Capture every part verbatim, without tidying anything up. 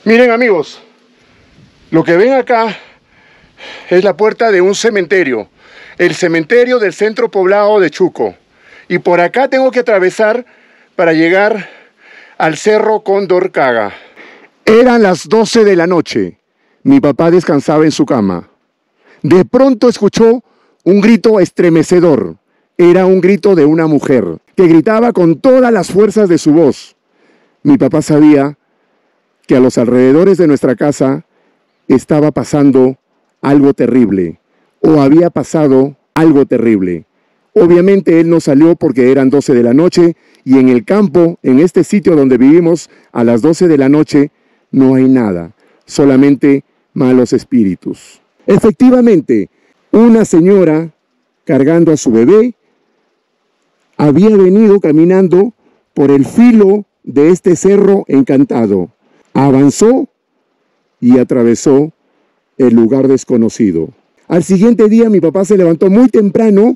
Miren amigos, lo que ven acá es la puerta de un cementerio, el cementerio del centro poblado de Chuco. Y por acá tengo que atravesar para llegar al Cerro Cóndor Caga. Eran las doce de la noche. Mi papá descansaba en su cama. De pronto escuchó un grito estremecedor. Era un grito de una mujer que gritaba con todas las fuerzas de su voz. Mi papá sabía que a los alrededores de nuestra casa estaba pasando algo terrible, o había pasado algo terrible. Obviamente él no salió porque eran doce de la noche, y en el campo, en este sitio donde vivimos, a las doce de la noche no hay nada, solamente malos espíritus. Efectivamente, una señora cargando a su bebé había venido caminando por el filo de este cerro encantado. Avanzó y atravesó el lugar desconocido. Al siguiente día mi papá se levantó muy temprano,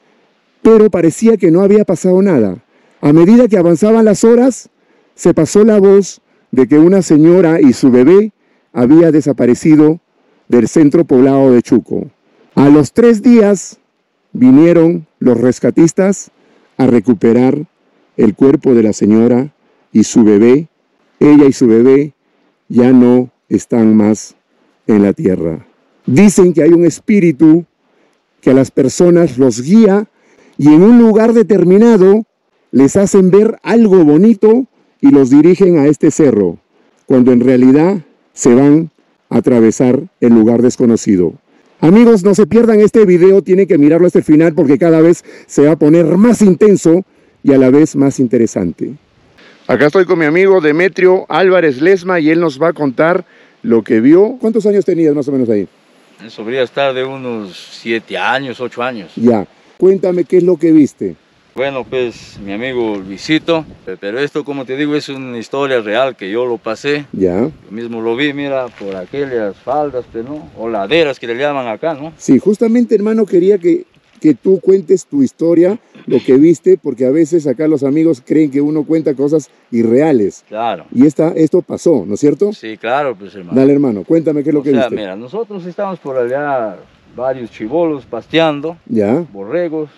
pero parecía que no había pasado nada. A medida que avanzaban las horas, se pasó la voz de que una señora y su bebé había desaparecido del centro poblado de Chuco. A los tres días vinieron los rescatistas a recuperar el cuerpo de la señora y su bebé. Ella y su bebé ya no están más en la tierra. Dicen que hay un espíritu que a las personas los guía y en un lugar determinado les hacen ver algo bonito y los dirigen a este cerro, cuando en realidad se van a atravesar el lugar desconocido. Amigos, no se pierdan este video, tienen que mirarlo hasta el final porque cada vez se va a poner más intenso y a la vez más interesante. Acá estoy con mi amigo Demetrio Álvarez Lesma y él nos va a contar lo que vio. ¿Cuántos años tenías más o menos ahí? Eso debería estar de unos siete años, ocho años. Ya, cuéntame qué es lo que viste. Bueno, pues mi amigo Luisito, pero esto, como te digo, es una historia real que yo lo pasé. Ya. Yo mismo lo vi, mira, por aquellas faldas, ¿no? O laderas que le llaman acá, ¿no? Sí, justamente, hermano, quería que, que tú cuentes tu historia, lo que viste, porque a veces acá los amigos creen que uno cuenta cosas irreales. Claro. Y esta, esto pasó, ¿no es cierto? Sí, claro, pues hermano. Dale, hermano, cuéntame qué es lo o que sea, viste. Mira, nosotros estamos por allá, varios chibolos pasteando, Ya. borregos,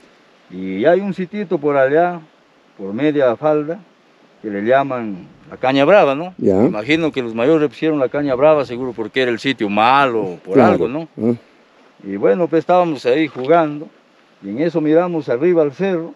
y hay un sitito por allá, por media falda, que le llaman la Caña Brava, ¿no? Ya. Me imagino que los mayores pusieron la Caña Brava, seguro porque era el sitio malo, por Claro. algo, ¿no? Ah. Y bueno, pues estábamos ahí jugando, y en eso miramos arriba al cerro,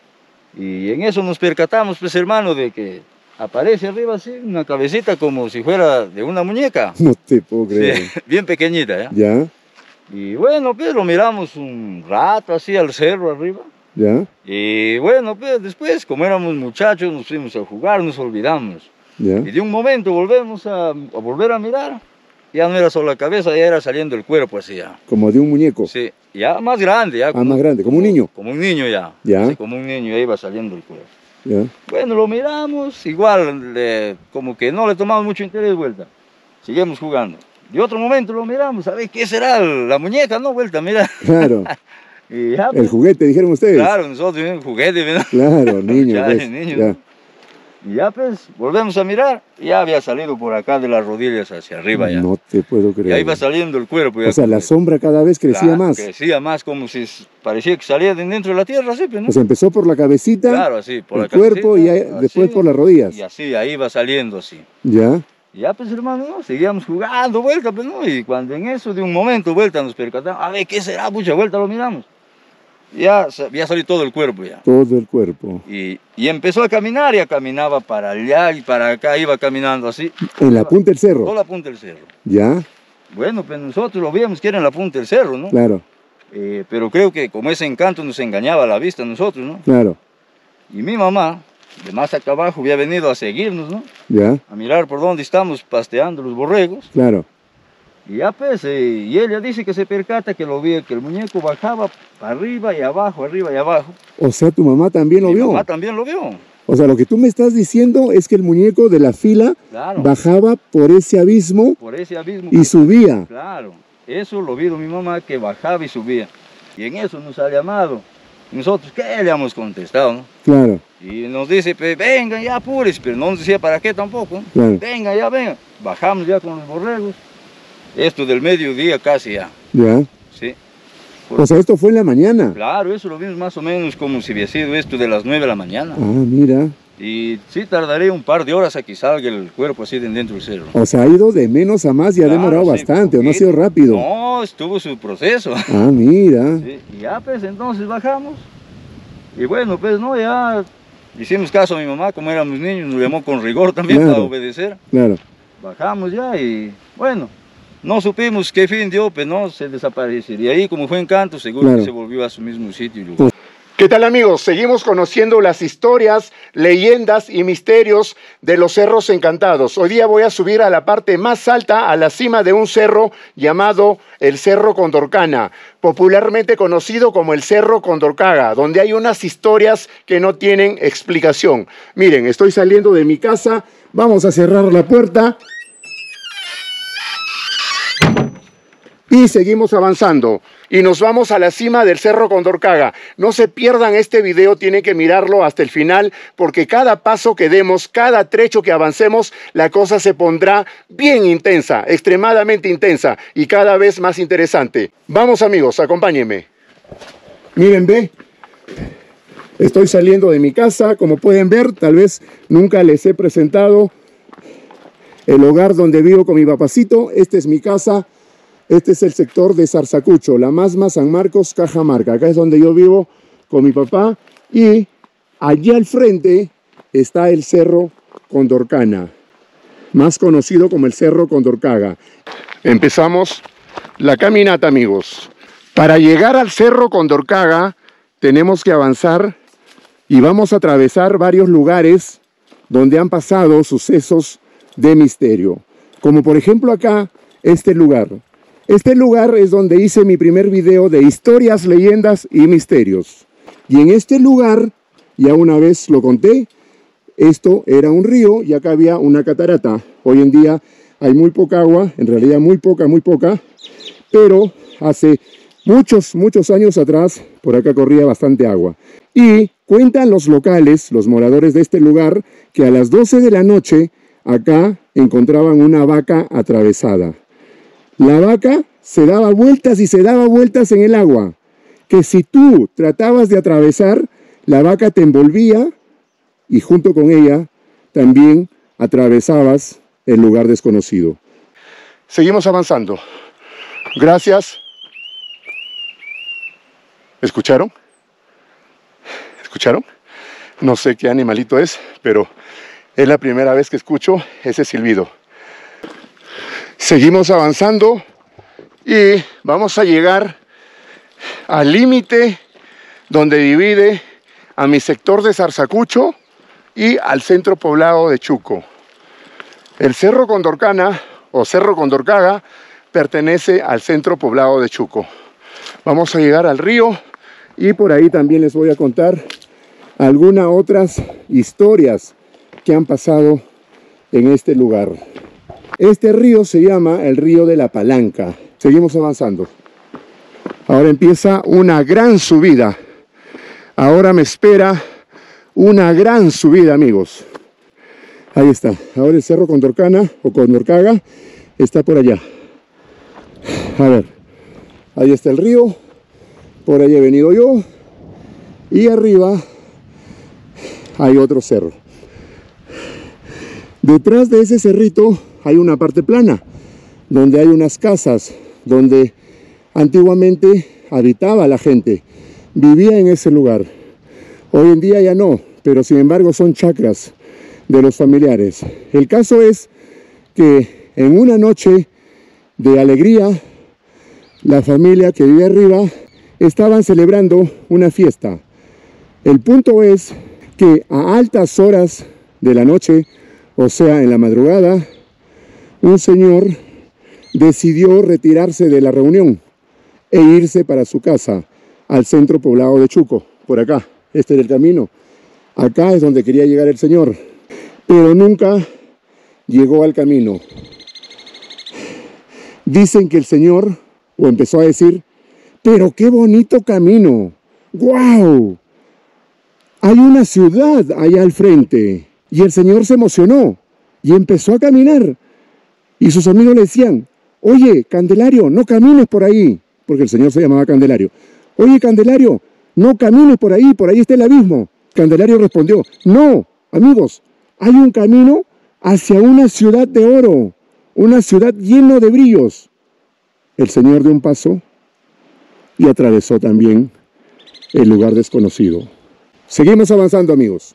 y en eso nos percatamos, pues hermano, de que aparece arriba así una cabecita como si fuera de una muñeca. No te puedo creer. Sí, bien pequeñita, ¿ya? Ya, Y bueno, pues lo miramos un rato así al cerro arriba. ya, Y bueno, pues después, como éramos muchachos, nos fuimos a jugar, nos olvidamos. ya. Y de un momento volvemos a, a volver a mirar. Ya no era solo la cabeza, ya era saliendo el cuerpo así ya. Como de un muñeco. Sí, ya más grande. Ya, Ah, más grande, como un niño. Como un niño ya. Ya. Sí, como un niño, ya iba saliendo el cuerpo. Ya. Bueno, lo miramos, igual, le- como que no le tomamos mucho interés, vuelta. Seguimos jugando. De otro momento lo miramos, a ver qué será la muñeca, ¿no? Vuelta, mira. Claro. Y ya, El pues, juguete, dijeron ustedes. claro, nosotros, un juguete, ¿verdad? Claro, niño, Ya, pues, niño, ya. ¿no? Y ya pues, volvemos a mirar, y ya había salido por acá de las rodillas hacia arriba ya. No te puedo Y creer. ahí va saliendo el cuerpo. Ya, O sea, la como- sombra cada vez crecía Claro, más. Crecía más, como si s- parecía que salía de dentro de la tierra, así, pues, ¿no? O sea, empezó por la cabecita, Claro, así, por el la cuerpo y cabecita, ahí- después así, por las rodillas. Y así, ahí va saliendo así. Ya, Y ya pues hermano, ¿no? Seguíamos jugando, vuelta, pues no, y cuando en eso de un momento, vuelta, nos percatamos, a ver, ¿qué será? Mucha vuelta lo miramos. Ya, sa- ya salió todo el cuerpo ya. todo el cuerpo. Y, y empezó a caminar, ya caminaba para allá y para acá, iba caminando así. En la punta del Toda cerro. la punta del cerro. Ya, Bueno, pues nosotros lo veíamos que era en la punta del cerro, ¿no? claro, Eh, pero creo que como ese encanto nos engañaba a la vista a nosotros, ¿no? claro. Y mi mamá, de más acá abajo, había venido a seguirnos, ¿no? Ya, A mirar por dónde estamos pasteando los borregos. claro. Y ya pues, eh, y ella dice que se percata que lo vio, que el muñeco bajaba para arriba y abajo, arriba y abajo. O sea, tu mamá también lo Mi vio. mamá también lo vio. O sea, lo que tú me estás diciendo es que el muñeco de la fila Claro. bajaba por ese abismo Por ese abismo. y subía. Claro. Eso lo vio mi mamá, que bajaba y subía. Y en eso nos ha llamado. Nosotros, ¿qué le hemos contestado, no? Claro. Y nos dice, pues, vengan ya, apures, pero no nos decía para qué tampoco, ¿no? Claro. Vengan ya, vengan. Bajamos ya con los borregos. Esto del mediodía casi ya. Ya. Sí. O sea, esto fue en la mañana. Claro, eso lo vimos más o menos como si hubiera sido esto de las nueve de la mañana. Ah, mira. Y sí tardaré un par de horas a que salga el cuerpo así de dentro del cerro. O sea, ha ido de menos a más y Claro, ha demorado sí, bastante, ¿o no ha poquito. sido rápido? No, estuvo su proceso. Ah, mira. Sí, y ya pues entonces bajamos. Y bueno, pues no, ya hicimos caso a mi mamá, como éramos niños, nos llamó con rigor también Claro. para obedecer. Claro. Bajamos ya y bueno, no supimos qué fin dio, pues no, se desaparecería. Y ahí como fue Encanto, seguro Claro. que se volvió a su mismo sitio y lugar. ¿Qué tal, amigos? Seguimos conociendo las historias, leyendas y misterios de los cerros encantados. Hoy día voy a subir a la parte más alta, a la cima de un cerro llamado el Cerro Condorcana, popularmente conocido como el Cerro Condorcaga, donde hay unas historias que no tienen explicación. Miren, estoy saliendo de mi casa, vamos a cerrar la puerta y seguimos avanzando. Y nos vamos a la cima del Cerro Condorcaga. No se pierdan este video, tienen que mirarlo hasta el final, porque cada paso que demos, cada trecho que avancemos, la cosa se pondrá bien intensa, extremadamente intensa y cada vez más interesante. Vamos, amigos, acompáñenme. Miren, ve, estoy saliendo de mi casa, como pueden ver, tal vez nunca les he presentado el hogar donde vivo con mi papacito. Esta es mi casa. Este es el sector de Sarsacucho, La Masma, San Marcos, Cajamarca. Acá es donde yo vivo con mi papá. Y allí al frente está el Cerro Condorcana, más conocido como el Cerro Condorcaga. Empezamos la caminata, amigos. Para llegar al Cerro Condorcaga tenemos que avanzar y vamos a atravesar varios lugares donde han pasado sucesos de misterio. Como por ejemplo acá, este lugar. Este lugar es donde hice mi primer video de historias, leyendas y misterios. Y en este lugar, ya una vez lo conté, esto era un río y acá había una catarata. Hoy en día hay muy poca agua, en realidad muy poca, muy poca, pero hace muchos, muchos años atrás por acá corría bastante agua. Y cuentan los locales, los moradores de este lugar, que a las doce de la noche acá encontraban una vaca atravesada. La vaca se daba vueltas y se daba vueltas en el agua, que si tú tratabas de atravesar, la vaca te envolvía y junto con ella también atravesabas el lugar desconocido. Seguimos avanzando. Gracias. ¿Escucharon? ¿Escucharon? No sé qué animalito es, pero es la primera vez que escucho ese silbido. Seguimos avanzando y vamos a llegar al límite donde divide a mi sector de Sarsacucho y al centro poblado de Chuco. El Cerro Condorcana o Cerro Condorcaga pertenece al centro poblado de Chuco. Vamos a llegar al río y por ahí también les voy a contar algunas otras historias que han pasado en este lugar. Este río se llama el río de la Palanca. Seguimos avanzando. Ahora empieza una gran subida. Ahora me espera una gran subida, amigos. Ahí está. Ahora el Cerro Condorcana o Condorcaga está por allá. A ver. Ahí está el río. Por ahí he venido yo. Y arriba hay otro cerro. Detrás de ese cerrito hay una parte plana, donde hay unas casas, donde antiguamente habitaba la gente, vivía en ese lugar. Hoy en día ya no, pero sin embargo son chacras de los familiares. El caso es que en una noche de alegría, la familia que vive arriba estaban celebrando una fiesta. El punto es que a altas horas de la noche, o sea en la madrugada, un señor decidió retirarse de la reunión e irse para su casa, al centro poblado de Chuco, por acá. Este era el camino. Acá es donde quería llegar el señor, pero nunca llegó al camino. Dicen que el señor, o empezó a decir, pero qué bonito camino, ¡Guau! Hay una ciudad allá al frente. Y el Señor se emocionó y empezó a caminar. Y sus amigos le decían, oye, Candelario, no camines por ahí. Porque el Señor se llamaba Candelario. Oye, Candelario, no camines por ahí, por ahí está el abismo. Candelario respondió, no, amigos, hay un camino hacia una ciudad de oro, una ciudad llena de brillos. El Señor dio un paso y atravesó también el lugar desconocido. Seguimos avanzando, amigos.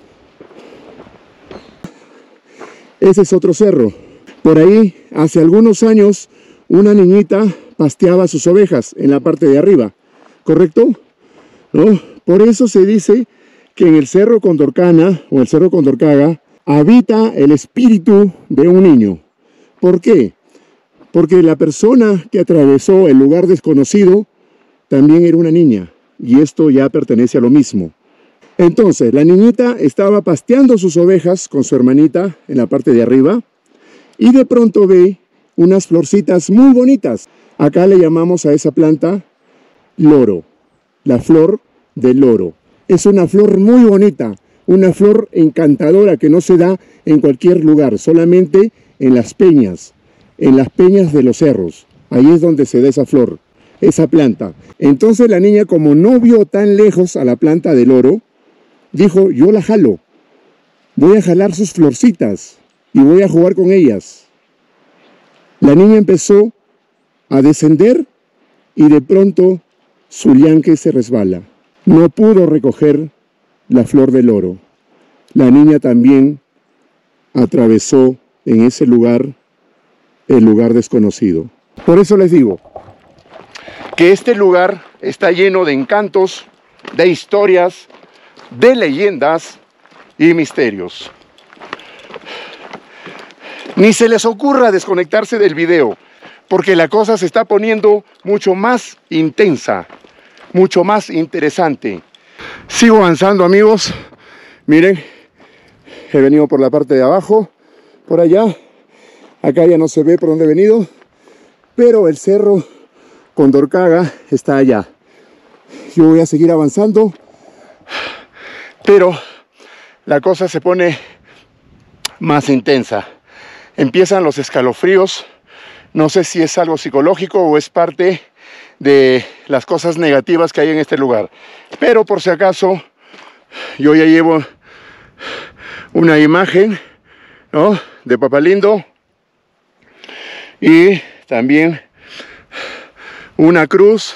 Ese es otro cerro. Por ahí, hace algunos años, una niñita pasteaba sus ovejas en la parte de arriba, ¿correcto? ¿No? Por eso se dice que en el Cerro Condorcana o el Cerro Condorcaga habita el espíritu de un niño. ¿Por qué? Porque la persona que atravesó el lugar desconocido también era una niña, y esto ya pertenece a lo mismo. Entonces, la niñita estaba pasteando sus ovejas con su hermanita en la parte de arriba, y de pronto ve unas florcitas muy bonitas. Acá le llamamos a esa planta loro, la flor del loro. Es una flor muy bonita, una flor encantadora que no se da en cualquier lugar, solamente en las peñas, en las peñas de los cerros. Ahí es donde se da esa flor, esa planta. Entonces la niña, como no vio tan lejos a la planta del loro, dijo, yo la jalo, voy a jalar sus florcitas y voy a jugar con ellas. La niña empezó a descender y de pronto su lianque se resbala. No pudo recoger la flor del loro. La niña también atravesó en ese lugar el lugar desconocido. Por eso les digo que este lugar está lleno de encantos, de historias, de leyendas y misterios. Ni se les ocurra desconectarse del video, porque la cosa se está poniendo mucho más intensa, mucho más interesante. Sigo avanzando, amigos. Miren, he venido por la parte de abajo, por allá. Acá ya no se ve por dónde he venido, pero el Cerro Condorcaga está allá. Yo voy a seguir avanzando, pero la cosa se pone más intensa. Empiezan los escalofríos. No sé si es algo psicológico o es parte de las cosas negativas que hay en este lugar. Pero por si acaso, yo ya llevo una imagen, ¿no?, de Papá Lindo. Y también una cruz.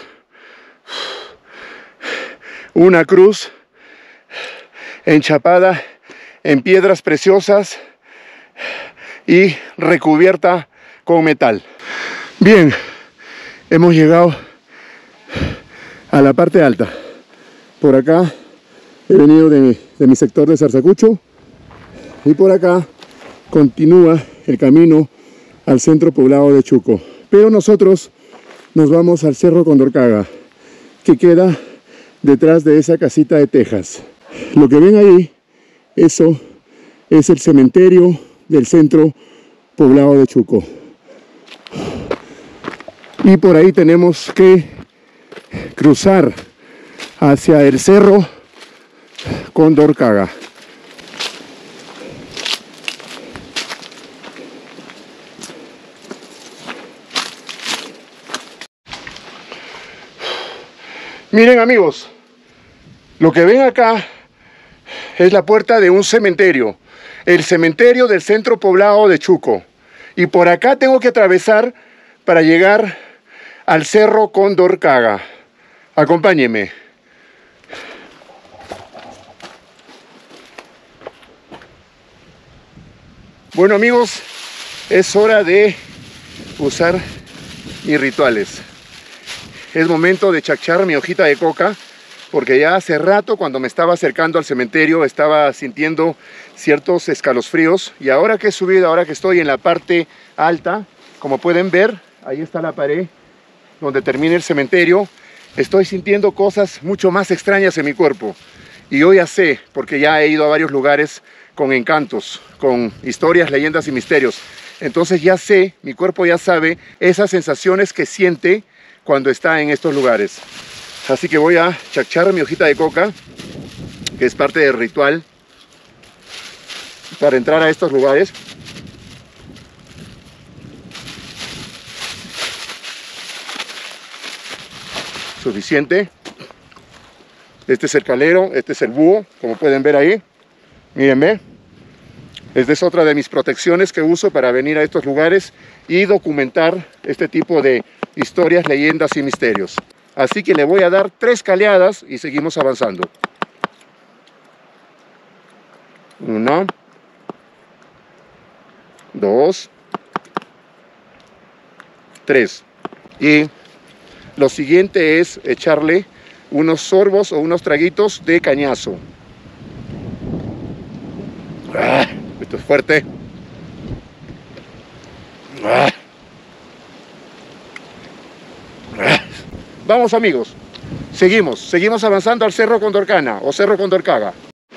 Una cruz enchapada en piedras preciosas y recubierta con metal. Bien, hemos llegado a la parte alta. Por acá he venido de, de mi sector de Zarzacucho y por acá continúa el camino al centro poblado de Chuco. Pero nosotros nos vamos al Cerro Condorcaga, que queda detrás de esa casita de tejas. Lo que ven ahí, eso es el cementerio del centro poblado de Chuco. Y por ahí tenemos que cruzar hacia el Cerro Condorcaga. Miren, amigos, lo que ven acá es la puerta de un cementerio, el cementerio del centro poblado de Chuco. Y por acá tengo que atravesar para llegar al Cerro Condorcaga. Acompáñenme. Bueno, amigos, es hora de usar mis rituales. Es momento de chachar mi hojita de coca, porque ya hace rato, cuando me estaba acercando al cementerio, estaba sintiendo ciertos escalofríos. Y ahora que he subido, ahora que estoy en la parte alta, como pueden ver, ahí está la pared donde termina el cementerio, estoy sintiendo cosas mucho más extrañas en mi cuerpo. Y yo ya sé, porque ya he ido a varios lugares con encantos, con historias, leyendas y misterios. Entonces ya sé, mi cuerpo ya sabe esas sensaciones que siente cuando está en estos lugares. Así que voy a chachar mi hojita de coca, que es parte del ritual para entrar a estos lugares. Suficiente. Este es el calero, este es el búho, como pueden ver ahí. Mírenme. Esta es otra de mis protecciones que uso para venir a estos lugares y documentar este tipo de historias, leyendas y misterios. Así que le voy a dar tres caleadas y seguimos avanzando. Una. Dos. Tres. Y lo siguiente es echarle unos sorbos o unos traguitos de cañazo. Ah, esto es fuerte. Ah. Ah. Vamos amigos, seguimos, seguimos avanzando al Cerro Condorcana o Cerro Condorcaga.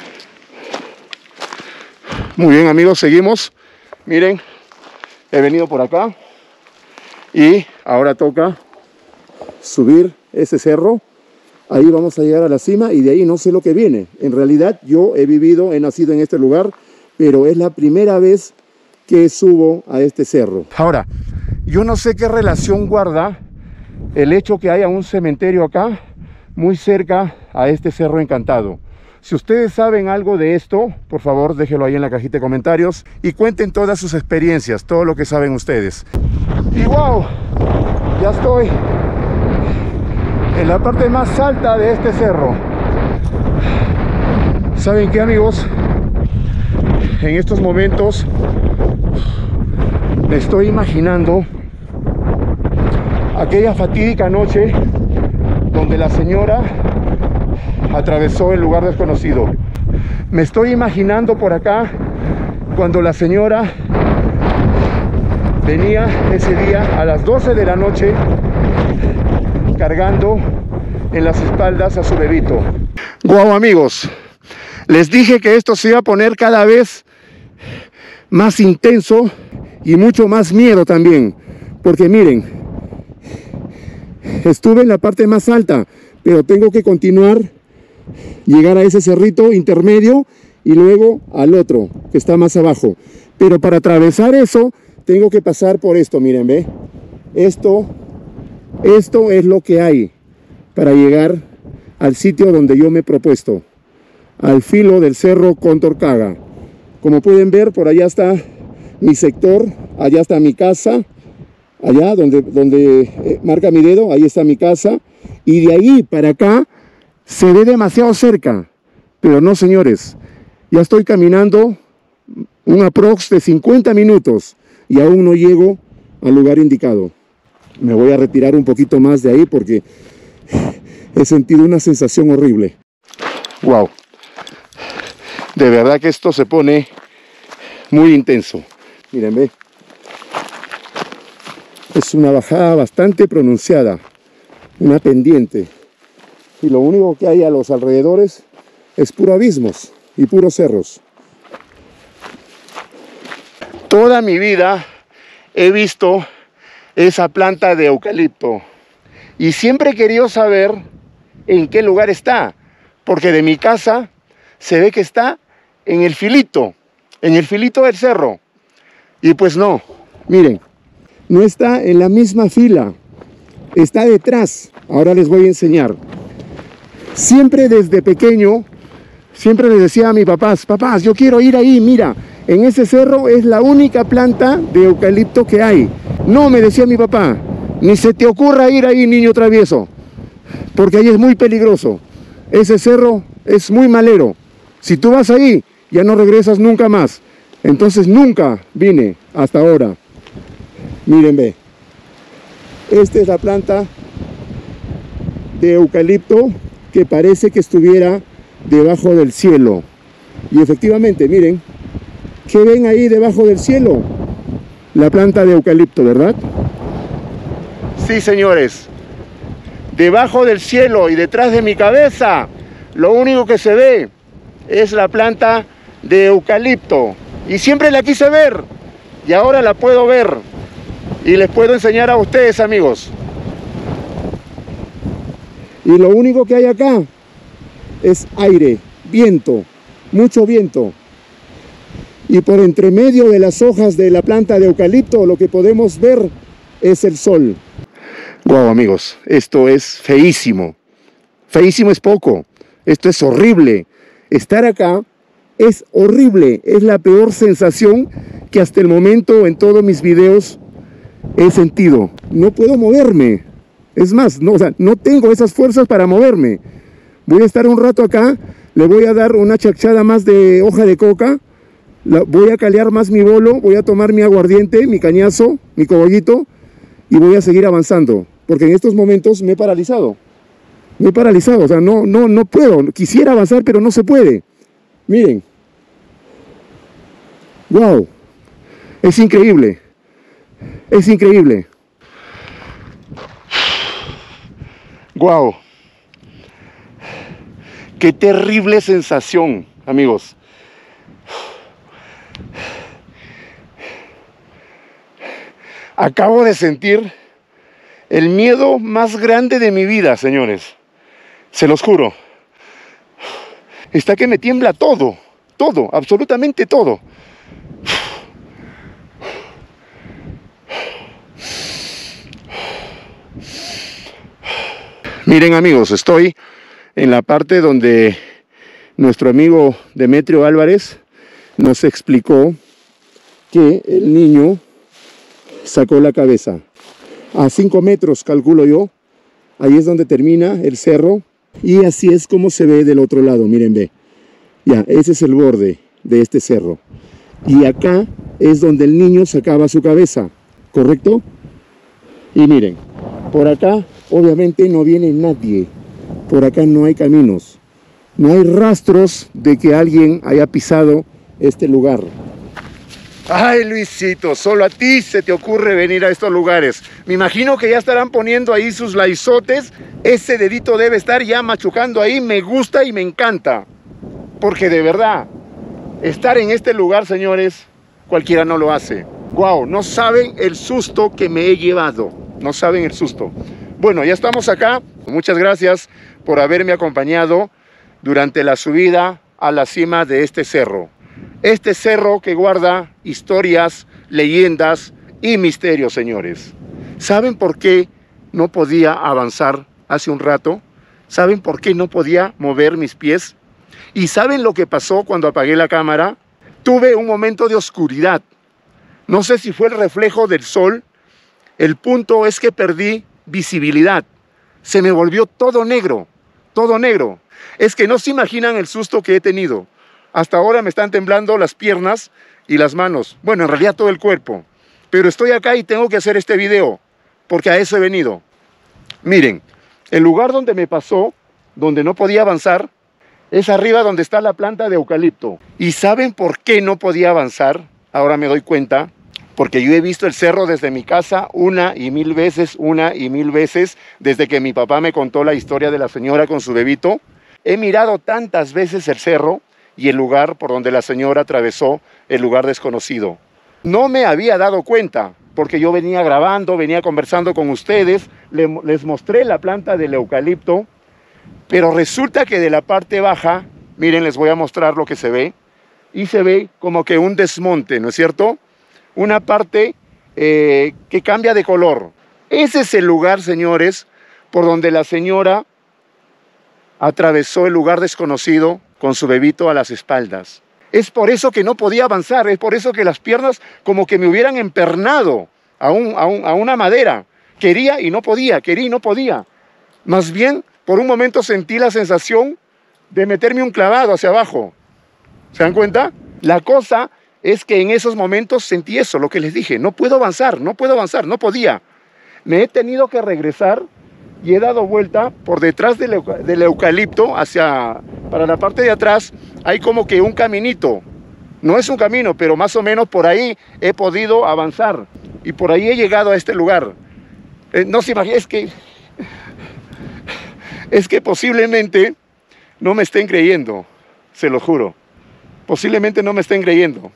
Muy bien amigos, seguimos. Miren, he venido por acá y ahora toca subir ese cerro. Ahí vamos a llegar a la cima y de ahí no sé lo que viene. En realidad yo he vivido, he nacido en este lugar, pero es la primera vez que subo a este cerro. Ahora, yo no sé qué relación guarda el hecho que haya un cementerio acá, muy cerca a este cerro encantado. Si ustedes saben algo de esto, por favor déjenlo ahí en la cajita de comentarios y cuenten todas sus experiencias, todo lo que saben ustedes. Y wow, ya estoy en la parte más alta de este cerro. ¿Saben qué amigos? En estos momentos me estoy imaginando aquella fatídica noche donde la señora atravesó el lugar desconocido. Me estoy imaginando por acá cuando la señora venía ese día a las doce de la noche cargando en las espaldas a su bebito. Guau amigos, les dije que esto se iba a poner cada vez más intenso y mucho más miedo también, porque miren, estuve en la parte más alta, pero tengo que continuar, llegar a ese cerrito intermedio y luego al otro que está más abajo. Pero para atravesar eso tengo que pasar por esto, miren, ve, esto esto es lo que hay para llegar al sitio donde yo me he propuesto, al filo del Cerro Condorcaga. Como pueden ver, por allá está mi sector, allá está mi casa, allá donde, donde eh, marca mi dedo, ahí está mi casa, y de ahí para acá se ve demasiado cerca, pero no señores, ya estoy caminando un aprox de cincuenta minutos y aún no llego al lugar indicado. Me voy a retirar un poquito más de ahí porque he sentido una sensación horrible. Wow, de verdad que esto se pone muy intenso. Miren, ve, es una bajada bastante pronunciada, una pendiente, y lo único que hay a los alrededores es puro abismos y puros cerros. Toda mi vida he visto esa planta de eucalipto y siempre he querido saber en qué lugar está, porque de mi casa se ve que está en el filito, en el filito del cerro, y pues no, miren, no está en la misma fila, está detrás. Ahora les voy a enseñar. Siempre desde pequeño, siempre les decía a mis papás, papás, yo quiero ir ahí, mira, en ese cerro es la única planta de eucalipto que hay. No, me decía mi papá, ni se te ocurra ir ahí, niño travieso, porque ahí es muy peligroso. Ese cerro es muy malero. Si tú vas ahí, ya no regresas nunca más. Entonces nunca vine hasta ahora. Miren, ve. Esta es la planta de eucalipto que parece que estuviera debajo del cielo. Y efectivamente, miren, ¿qué ven ahí debajo del cielo? La planta de eucalipto, ¿verdad? Sí, señores. Debajo del cielo y detrás de mi cabeza, lo único que se ve es la planta de eucalipto. Y siempre la quise ver. Y ahora la puedo ver. Y les puedo enseñar a ustedes, amigos. Y lo único que hay acá es aire, viento, mucho viento. Y por entre medio de las hojas de la planta de eucalipto lo que podemos ver es el sol. Wow, amigos, esto es feísimo. Feísimo es poco, esto es horrible. Estar acá es horrible, es la peor sensación que hasta el momento en todos mis videos he sentido. No puedo moverme, es más, no, o sea, no tengo esas fuerzas para moverme. Voy a estar un rato acá, le voy a dar una chachada más de hoja de coca, la, voy a calear más mi bolo, voy a tomar mi aguardiente, mi cañazo, mi cogollito y voy a seguir avanzando, porque en estos momentos me he paralizado. Me he paralizado, o sea, no, no, no puedo, quisiera avanzar pero no se puede. Miren, wow, es increíble, es increíble. Wow, qué terrible sensación, amigos. Acabo de sentir el miedo más grande de mi vida, señores. Se los juro. Está que me tiembla todo, todo, absolutamente todo. Miren, amigos, estoy en la parte donde nuestro amigo Demetrio Álvarez nos explicó que el niño sacó la cabeza. A cinco metros, calculo yo, ahí es donde termina el cerro. Y así es como se ve del otro lado, miren, ve. Ya, ese es el borde de este cerro. Y acá es donde el niño sacaba su cabeza, ¿correcto? Y miren, por acá obviamente no viene nadie. Por acá no hay caminos. No hay rastros de que alguien haya pisado este lugar. Ay, Luisito, solo a ti se te ocurre venir a estos lugares. Me imagino que ya estarán poniendo ahí sus laizotes. Ese dedito debe estar ya machucando ahí. Me gusta y me encanta. Porque de verdad, estar en este lugar, señores, cualquiera no lo hace. Wow, no saben el susto que me he llevado. No saben el susto. Bueno, ya estamos acá. Muchas gracias por haberme acompañado durante la subida a la cima de este cerro. Este cerro que guarda historias, leyendas y misterios, señores. ¿Saben por qué no podía avanzar hace un rato? ¿Saben por qué no podía mover mis pies? ¿Y saben lo que pasó cuando apagué la cámara? Tuve un momento de oscuridad. No sé si fue el reflejo del sol. El punto es que perdí visibilidad. Se me volvió todo negro, todo negro. Es que no se imaginan el susto que he tenido. Hasta ahora me están temblando las piernas y las manos. Bueno, en realidad todo el cuerpo. Pero estoy acá y tengo que hacer este video, porque a eso he venido. Miren, el lugar donde me pasó, donde no podía avanzar, es arriba donde está la planta de eucalipto. ¿Y saben por qué no podía avanzar? Ahora me doy cuenta. Porque yo he visto el cerro desde mi casa una y mil veces, una y mil veces, desde que mi papá me contó la historia de la señora con su bebito. He mirado tantas veces el cerro y el lugar por donde la señora atravesó, el lugar desconocido. No me había dado cuenta, porque yo venía grabando, venía conversando con ustedes, les mostré la planta del eucalipto, pero resulta que de la parte baja, miren, les voy a mostrar lo que se ve, y se ve como que un desmonte, ¿no es cierto? Una parte eh, que cambia de color. Ese es el lugar, señores, por donde la señora atravesó el lugar desconocido con su bebito a las espaldas. Es por eso que no podía avanzar, es por eso que las piernas como que me hubieran empernado a, un, a, un, a una madera. Quería y no podía, quería y no podía. Más bien, por un momento sentí la sensación de meterme un clavado hacia abajo. ¿Se dan cuenta? La cosa es que en esos momentos sentí eso, lo que les dije. No puedo avanzar, no puedo avanzar, no podía. Me he tenido que regresar y he dado vuelta por detrás del, euca del eucalipto hacia, para la parte de atrás, hay como que un caminito. No es un camino, pero más o menos por ahí he podido avanzar y por ahí he llegado a este lugar. Eh, no se imagina, es que, es que posiblemente no me estén creyendo, se lo juro. Posiblemente no me estén creyendo.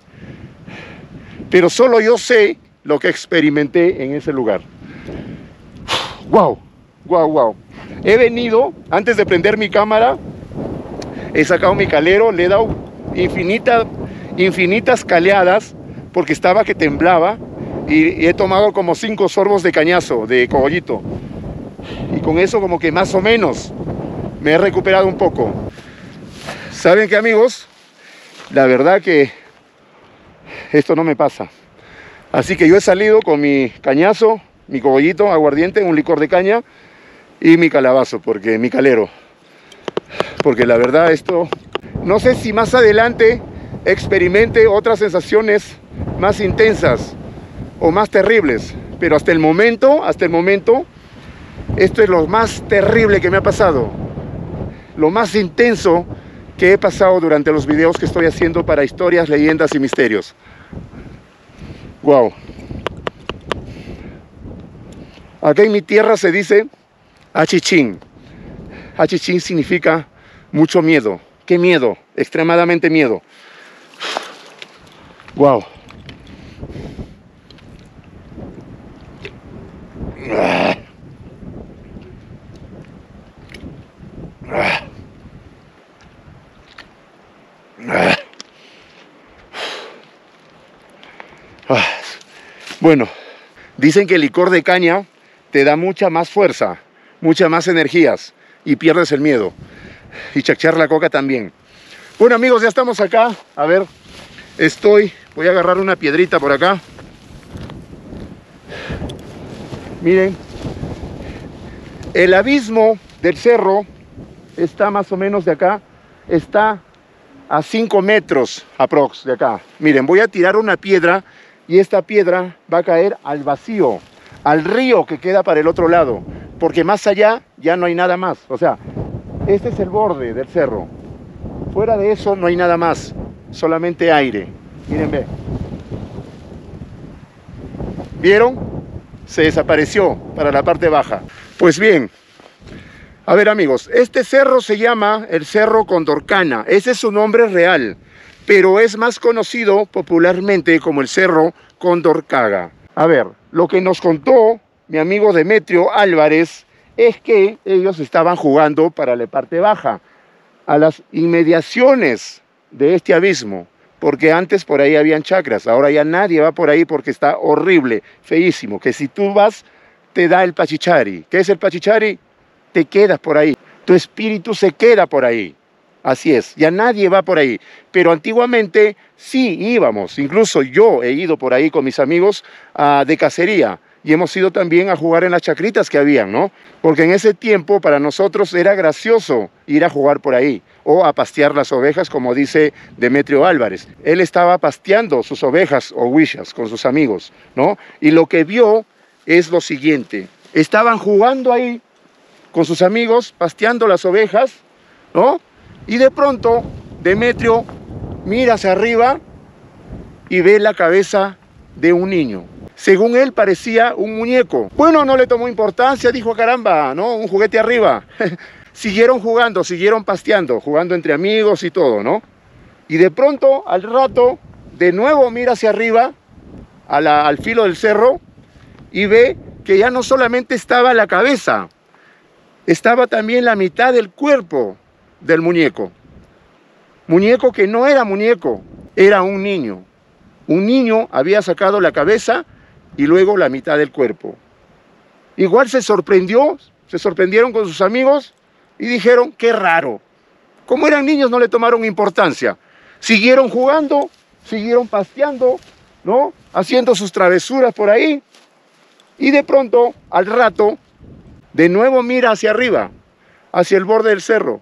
Pero solo yo sé lo que experimenté en ese lugar. ¡Wow! ¡Wow, wow! He venido, antes de prender mi cámara, he sacado mi calero, le he dado infinita, infinitas caleadas, porque estaba que temblaba, y, y he tomado como cinco sorbos de cañazo, de cogollito. Y con eso como que más o menos me he recuperado un poco. ¿Saben qué, amigos? La verdad que esto no me pasa. Así que yo he salido con mi cañazo, mi cogollito, aguardiente, un licor de caña y mi calabazo, porque mi calero. Porque la verdad esto, no sé si más adelante experimente otras sensaciones más intensas o más terribles, pero hasta el momento, hasta el momento, esto es lo más terrible que me ha pasado, lo más intenso que he pasado durante los videos que estoy haciendo para historias, leyendas y misterios. Wow. Acá en mi tierra se dice achichín. Achichín significa mucho miedo. ¿Qué miedo? Extremadamente miedo. Wow. Bueno, dicen que el licor de caña te da mucha más fuerza, muchas más energías y pierdes el miedo. Y chachar la coca también. Bueno, amigos, ya estamos acá. A ver, estoy, voy a agarrar una piedrita por acá. Miren, el abismo del cerro está más o menos de acá, está a cinco metros aprox de acá. Miren, voy a tirar una piedra y esta piedra va a caer al vacío, al río que queda para el otro lado, porque más allá ya no hay nada más. O sea, este es el borde del cerro. Fuera de eso no hay nada más, solamente aire. Miren, ve. ¿Vieron? Se desapareció para la parte baja. Pues bien, a ver, amigos, este cerro se llama el Cerro Condorcana. Ese es su nombre real, pero es más conocido popularmente como el Cerro Condorcaga. A ver, lo que nos contó mi amigo Demetrio Álvarez es que ellos estaban jugando para la parte baja, a las inmediaciones de este abismo, porque antes por ahí habían chacras, ahora ya nadie va por ahí porque está horrible, feísimo, que si tú vas te da el pachichari. ¿Qué es el pachichari? Te quedas por ahí, tu espíritu se queda por ahí. Así es, ya nadie va por ahí, pero antiguamente sí íbamos, incluso yo he ido por ahí con mis amigos uh, de cacería, y hemos ido también a jugar en las chacritas que habían, ¿no? Porque en ese tiempo para nosotros era gracioso ir a jugar por ahí, o a pastear las ovejas, como dice Demetrio Álvarez. Él estaba pasteando sus ovejas o huillas con sus amigos, ¿no? Y lo que vio es lo siguiente, estaban jugando ahí con sus amigos, pasteando las ovejas, ¿no? Y de pronto Demetrio mira hacia arriba y ve la cabeza de un niño. Según él parecía un muñeco. Bueno, no le tomó importancia, dijo caramba, ¿no? Un juguete arriba. Siguieron jugando, siguieron pasteando, jugando entre amigos y todo, ¿no? Y de pronto, al rato, de nuevo mira hacia arriba, a la, al filo del cerro, y ve que ya no solamente estaba la cabeza, estaba también la mitad del cuerpo del muñeco. Muñeco que no era muñeco, era un niño. Un niño había sacado la cabeza y luego la mitad del cuerpo. Igual se sorprendió, se sorprendieron con sus amigos y dijeron, qué raro. Como eran niños no le tomaron importancia. Siguieron jugando, siguieron pasteando, ¿no? Haciendo sus travesuras por ahí. Y de pronto, al rato, de nuevo mira hacia arriba, hacia el borde del cerro.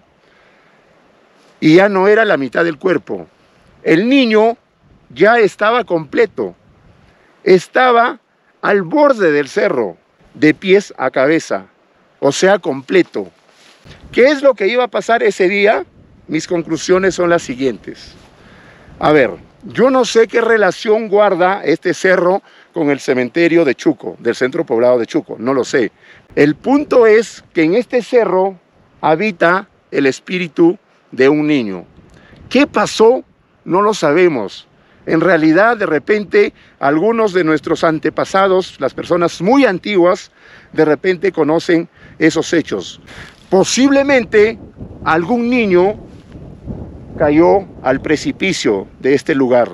Y ya no era la mitad del cuerpo. El niño ya estaba completo. Estaba al borde del cerro, de pies a cabeza. O sea, completo. ¿Qué es lo que iba a pasar ese día? Mis conclusiones son las siguientes. A ver, yo no sé qué relación guarda este cerro con el cementerio de Chuco, del centro poblado de Chuco. No lo sé. El punto es que en este cerro habita el espíritu de un niño. ¿Qué pasó? No lo sabemos, En realidad, de repente, algunos de nuestros antepasados, las personas muy antiguas, de repente conocen esos hechos. Posiblemente algún niño cayó al precipicio de este lugar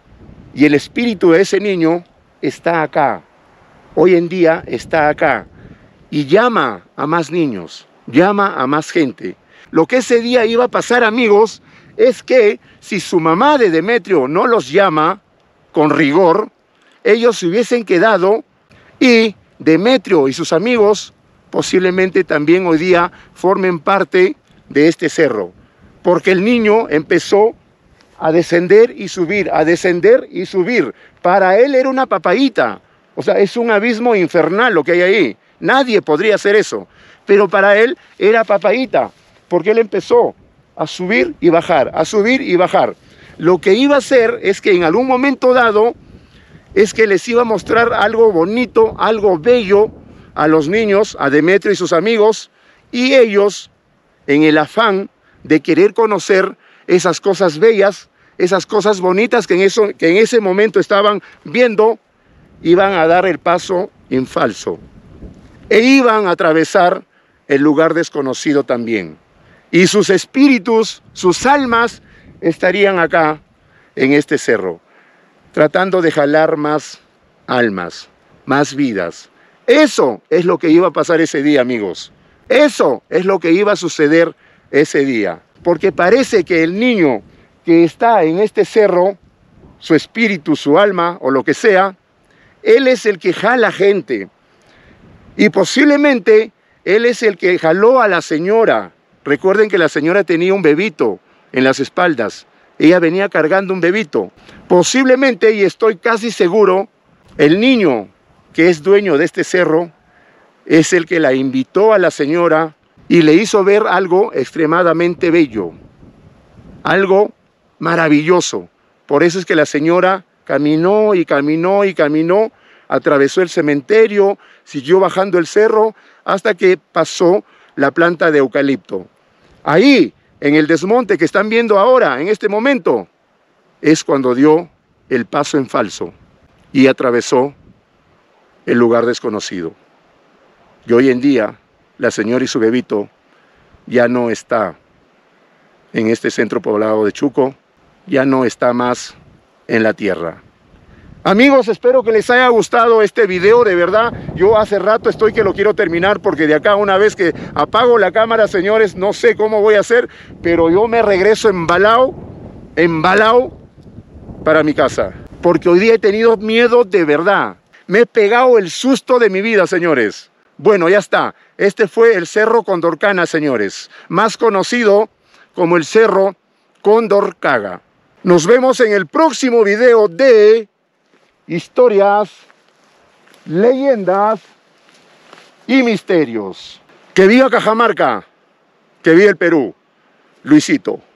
y el espíritu de ese niño está acá. Hoy en día está acá y llama a más niños, llama a más gente. Lo que ese día iba a pasar, amigos, es que si su mamá de Demetrio no los llama con rigor, ellos se hubiesen quedado y Demetrio y sus amigos posiblemente también hoy día formen parte de este cerro. Porque el niño empezó a descender y subir, a descender y subir. Para él era una papayita. O sea, es un abismo infernal lo que hay ahí. Nadie podría hacer eso. Pero para él era papayita, porque él empezó a subir y bajar, a subir y bajar. Lo que iba a hacer es que en algún momento dado, es que les iba a mostrar algo bonito, algo bello a los niños, a Demetrio y sus amigos, y ellos, en el afán de querer conocer esas cosas bellas, esas cosas bonitas que en, eso, que en ese momento estaban viendo, iban a dar el paso en falso. E iban a atravesar el lugar desconocido también. Y sus espíritus, sus almas, estarían acá, en este cerro, tratando de jalar más almas, más vidas. Eso es lo que iba a pasar ese día, amigos. Eso es lo que iba a suceder ese día. Porque parece que el niño que está en este cerro, su espíritu, su alma o lo que sea, él es el que jala gente. Y posiblemente él es el que jaló a la señora. Recuerden que la señora tenía un bebito en las espaldas. Ella venía cargando un bebito. Posiblemente, y estoy casi seguro, el niño que es dueño de este cerro es el que la invitó a la señora y le hizo ver algo extremadamente bello, algo maravilloso. Por eso es que la señora caminó y caminó y caminó, atravesó el cementerio, siguió bajando el cerro hasta que pasó la planta de eucalipto. Ahí, en el desmonte que están viendo ahora, en este momento, es cuando dio el paso en falso y atravesó el lugar desconocido. Y hoy en día, la señora y su bebito ya no está en este centro poblado de Chuco, ya no está más en la tierra. Amigos, espero que les haya gustado este video, de verdad. Yo hace rato estoy que lo quiero terminar porque de acá una vez que apago la cámara, señores, no sé cómo voy a hacer, pero yo me regreso embalado, embalado para mi casa. Porque hoy día he tenido miedo de verdad. Me he pegado el susto de mi vida, señores. Bueno, ya está. Este fue el Cerro Condorcana, señores. Más conocido como el Cerro Condorcaga. Nos vemos en el próximo video de historias, leyendas y misterios. Que viva Cajamarca, que viva el Perú. Luisito.